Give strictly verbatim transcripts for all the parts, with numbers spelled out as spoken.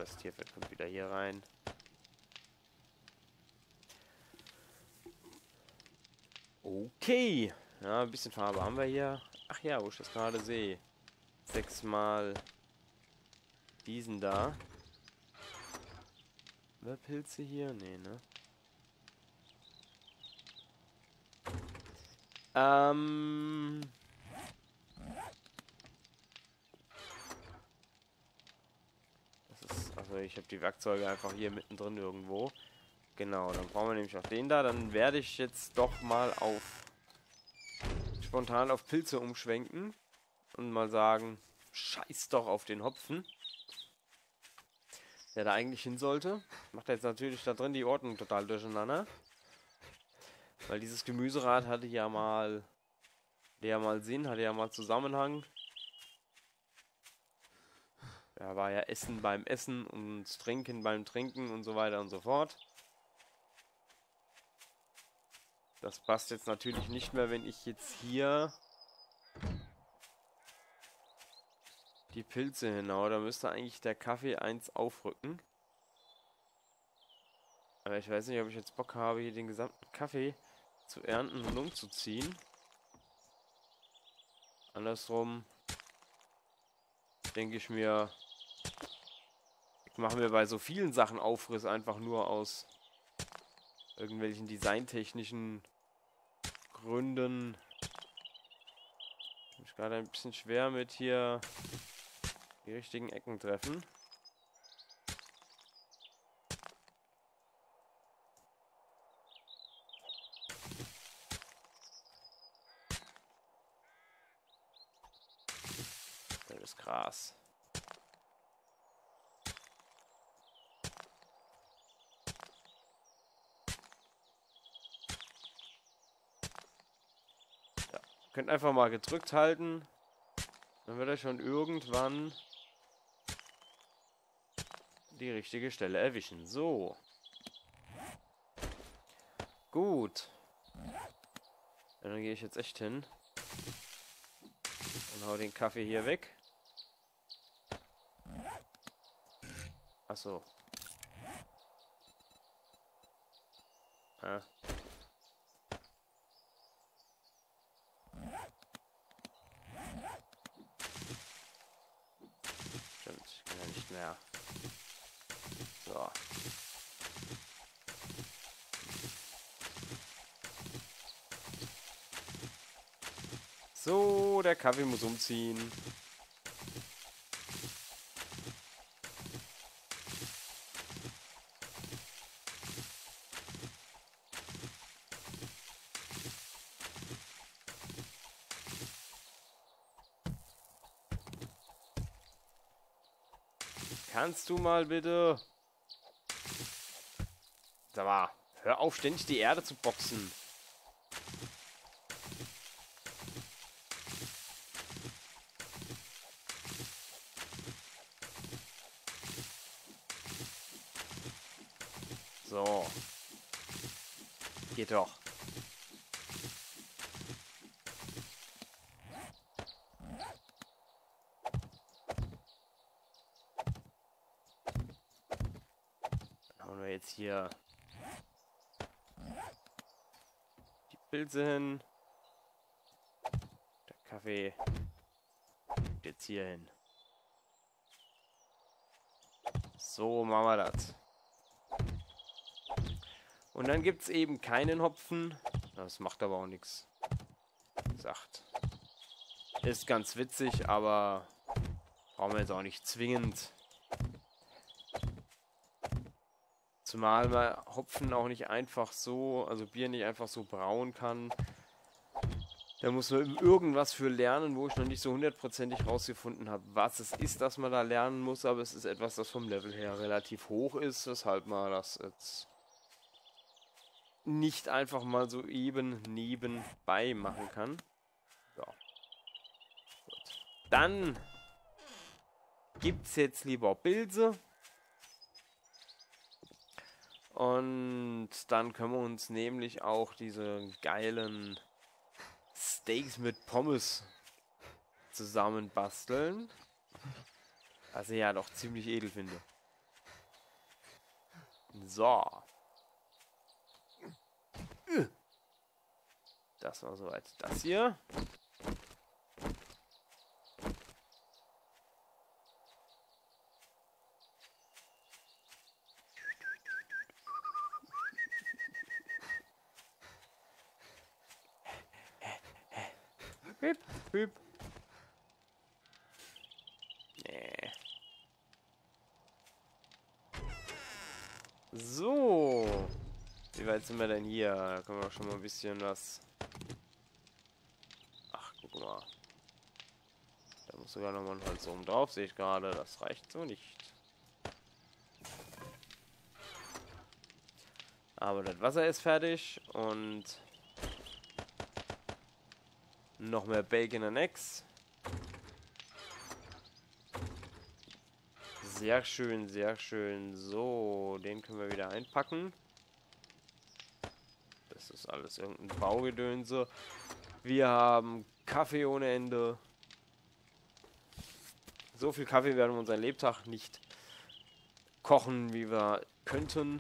Das Tierfett kommt wieder hier rein. Okay. Ja, ein bisschen Farbe haben wir hier. Ach ja, wo ich das gerade sehe. Sechsmal diesen da. Oder Pilze hier? Nee, ne? Ähm... Das ist, also ich habe die Werkzeuge einfach hier mittendrin irgendwo. Genau, dann brauchen wir nämlich auch den da. Dann werde ich jetzt doch mal auf spontan auf Pilze umschwenken und mal sagen, scheiß doch auf den Hopfen, der da eigentlich hin sollte. Macht jetzt natürlich da drin die Ordnung total durcheinander. Weil dieses Gemüserad hatte ja mal, hatte ja mal Sinn, hatte ja mal Zusammenhang. Da war ja Essen beim Essen und Trinken beim Trinken und so weiter und so fort. Das passt jetzt natürlich nicht mehr, wenn ich jetzt hier die Pilze hinhaue. Da müsste eigentlich der Kaffee eins aufrücken. Aber ich weiß nicht, ob ich jetzt Bock habe, hier den gesamten Kaffee zu ernten und umzuziehen. Andersrum denke ich mir, ich mache mir bei so vielen Sachen Aufriss einfach nur aus irgendwelchen designtechnischen Gründen. Ich gerade ein bisschen schwer mit hier die richtigen Ecken treffen. Das Gras. Ja, könnt einfach mal gedrückt halten. Dann wird er schon irgendwann die richtige Stelle erwischen. So. Gut. Ja, dann gehe ich jetzt echt hin und hau den Kaffee hier weg. Achso. Ja. Stimmt, ich kann ja nicht mehr. So. So, der Kaffee muss umziehen. Kannst du mal bitte... Sag mal, hör auf, ständig die Erde zu boxen. So. Geht doch. Dann hauen wir jetzt hier die Pilze hin. Der Kaffee kommt jetzt hier hin. So machen wir das. Und dann gibt es eben keinen Hopfen. Das macht aber auch nichts. Wie gesagt. Ist ganz witzig, aber brauchen wir jetzt auch nicht zwingend. Zumal man Hopfen auch nicht einfach so, also Bier nicht einfach so brauen kann. Da muss man irgendwas für lernen, wo ich noch nicht so hundertprozentig rausgefunden habe, was es ist, dass man da lernen muss. Aber es ist etwas, das vom Level her relativ hoch ist, weshalb man das jetzt nicht einfach mal so eben nebenbei machen kann. So. Gut. Dann gibt es jetzt lieber Pilze. Und dann können wir uns nämlich auch diese geilen Steaks mit Pommes zusammen basteln. Was ich ja doch ziemlich edel finde. So. Das war soweit das hier. Hüp, hüp. Nee. So. Wie weit sind wir denn hier? Da können wir schon mal ein bisschen was... Ach, guck mal. Da muss sogar noch mal ein Holz oben drauf, sehe ich gerade. Das reicht so nicht. Aber das Wasser ist fertig und noch mehr Bacon and Eggs. Sehr schön, sehr schön. So, den können wir wieder einpacken. Das ist alles irgendein Baugedönse. Wir haben Kaffee ohne Ende. So viel Kaffee werden wir unseren Lebtag nicht kochen, wie wir könnten.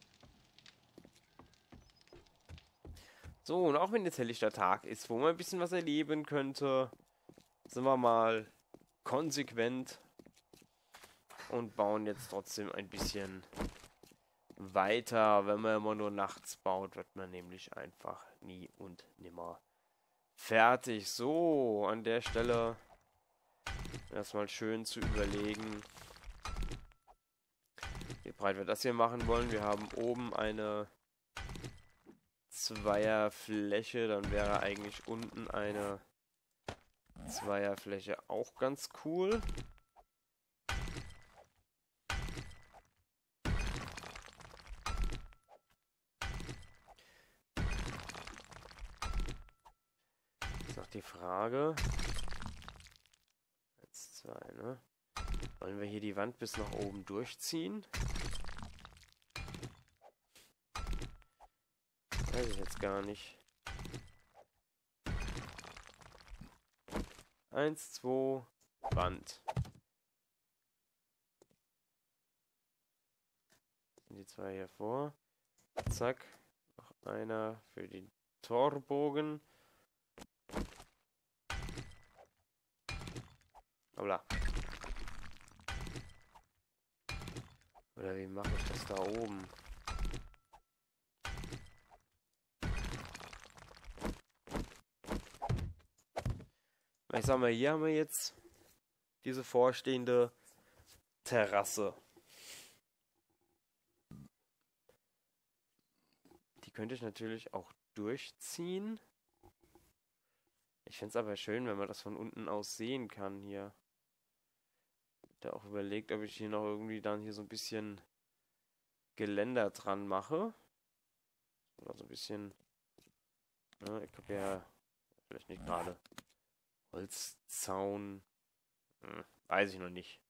So, und auch wenn jetzt helllichter Tag ist, wo man ein bisschen was erleben könnte, sind wir mal konsequent und bauen jetzt trotzdem ein bisschen weiter. Wenn man immer nur nachts baut, wird man nämlich einfach nie und nimmer fertig. So, an der Stelle erstmal schön zu überlegen, wie breit wir das hier machen wollen. Wir haben oben eine Zweierfläche, dann wäre eigentlich unten eine Zweierfläche auch ganz cool. Jetzt noch die Frage. Eins, zwei, ne? Wollen wir hier die Wand bis nach oben durchziehen? Weiß ich jetzt gar nicht. Eins, zwei, Wand. Sind die zwei hier vor. Zack. Noch einer für den Torbogen. Hoppla. Oder wie mache ich das da oben? Ich sag mal, hier haben wir jetzt diese vorstehende Terrasse. Die könnte ich natürlich auch durchziehen. Ich fände es aber schön, wenn man das von unten aus sehen kann hier. Ich habe auch überlegt, ob ich hier noch irgendwie dann hier so ein bisschen Geländer dran mache. Oder so ein bisschen... Ne, ich habe ja vielleicht nicht gerade... Holzzaun. Hm, weiß ich noch nicht.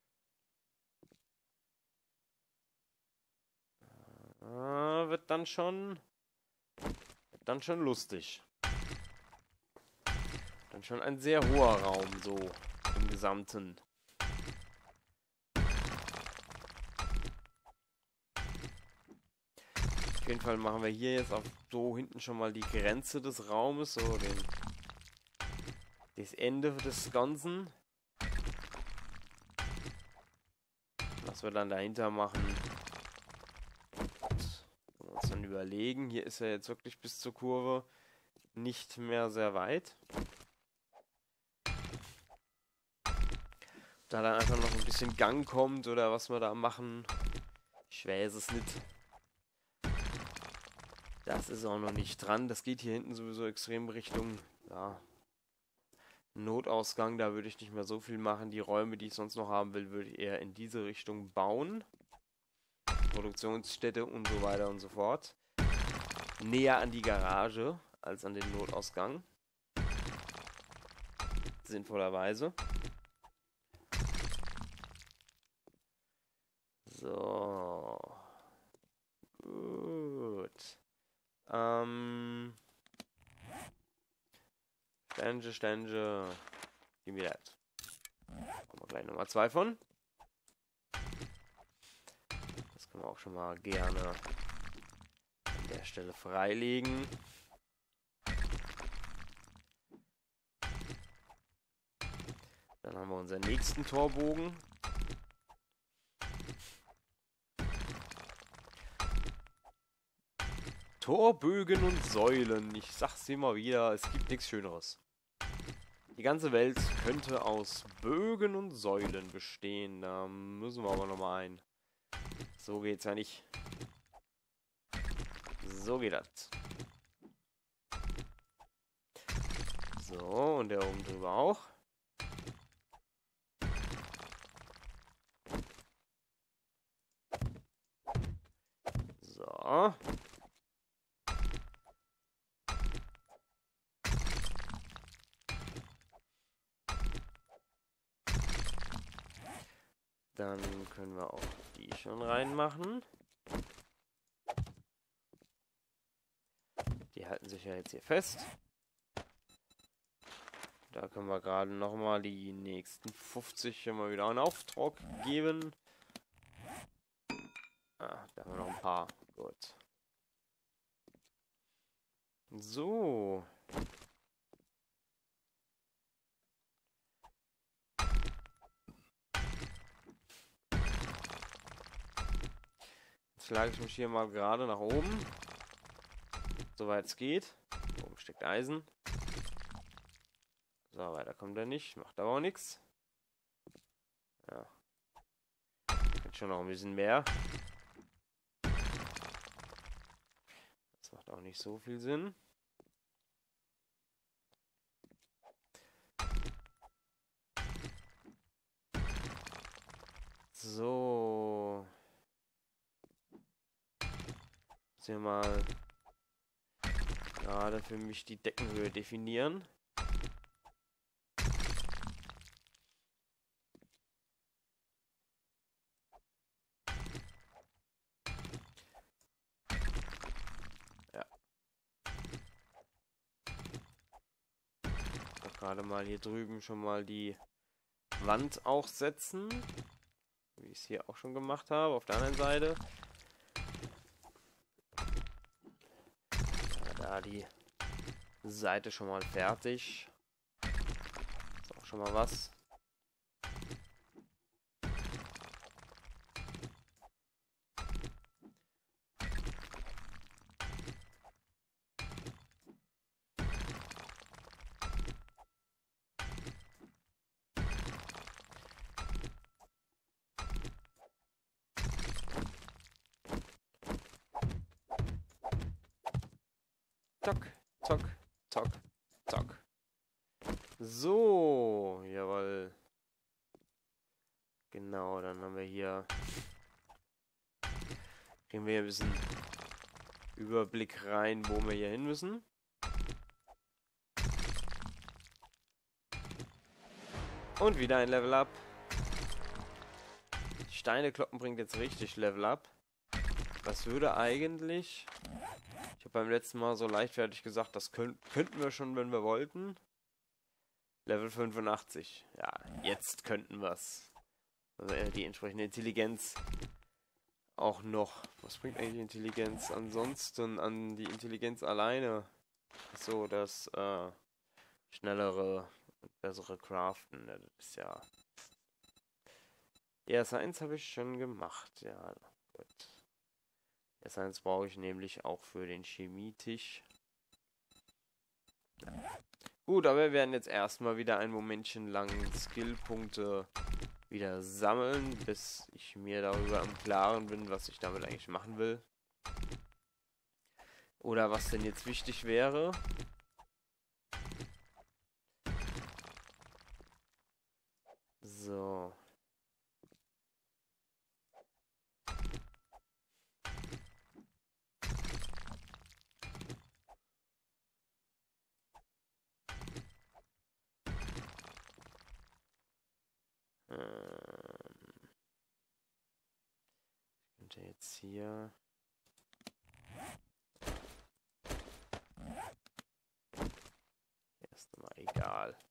Äh, wird dann schon. Wird dann schon lustig. Dann schon ein sehr hoher Raum, so im Gesamten. Auf jeden Fall machen wir hier jetzt auch so hinten schon mal die Grenze des Raumes, so den. Das Ende des Ganzen. Was wir dann dahinter machen, können wir uns dann überlegen. Hier ist er jetzt wirklich bis zur Kurve nicht mehr sehr weit. Da dann einfach noch ein bisschen Gang kommt oder was wir da machen, ich weiß es nicht. Das ist auch noch nicht dran. Das geht hier hinten sowieso extrem Richtung, ja, Notausgang, da würde ich nicht mehr so viel machen. Die Räume, die ich sonst noch haben will, würde ich eher in diese Richtung bauen. Produktionsstätte und so weiter und so fort. Näher an die Garage als an den Notausgang. Sinnvollerweise. So. Gut. Ähm... Stänge, Stänge. Gib mir das. Machen wir gleich Nummer zwei von. Das können Können wir auch schon mal gerne an der Stelle freilegen. Dann haben wir unseren nächsten Torbogen. Torbögen und Säulen. Ich sag's immer wieder, es gibt nichts Schöneres. Die ganze Welt könnte aus Bögen und Säulen bestehen. Da müssen wir aber nochmal ein. So geht's ja nicht. So geht das. So, und der oben drüber auch. So. Dann können wir auch die schon reinmachen. Die halten sich ja jetzt hier fest. Da können wir gerade nochmal die nächsten fünfzig immer wieder einen Auftrag geben. Ah, da haben wir noch ein paar. Gut. So. Jetzt schlage ich mich hier mal gerade nach oben. Soweit es geht. Oben steckt Eisen. So, weiter kommt er nicht. Macht aber auch nichts. Ja. Jetzt schon noch ein bisschen mehr. Das macht auch nicht so viel Sinn. So. Jetzt hier mal gerade für mich die Deckenhöhe definieren. Ja. Gerade mal hier drüben schon mal die Wand auch setzen. Wie ich es hier auch schon gemacht habe, auf der anderen Seite. Ja, da die Seite schon mal fertig. Ist auch schon mal was. Zack, zack, zack, zack. So, jawohl. Genau, dann haben wir hier... Kriegen wir hier ein bisschen Überblick rein, wo wir hier hin müssen. Und wieder ein Level Up. Die Steinekloppen bringt jetzt richtig Level Up. Das würde eigentlich... Ich habe beim letzten Mal so leichtfertig gesagt, das könnt, könnten wir schon, wenn wir wollten. Level fünfundachtzig. Ja, jetzt könnten wir es. Also äh, die entsprechende Intelligenz auch noch. Was bringt eigentlich die Intelligenz ansonsten an die Intelligenz alleine? So, das äh, schnellere und bessere Craften. Ja, das ist ja... Ja, Science habe ich schon gemacht. Ja, gut. Ja, Science brauche ich nämlich auch für den Chemietisch. Ja. Gut, aber wir werden jetzt erstmal wieder ein Momentchen lang Skillpunkte wieder sammeln, bis ich mir darüber im Klaren bin, was ich damit eigentlich machen will. Oder was denn jetzt wichtig wäre. So. Ähm. Ich könnte jetzt hier... Erst mal egal.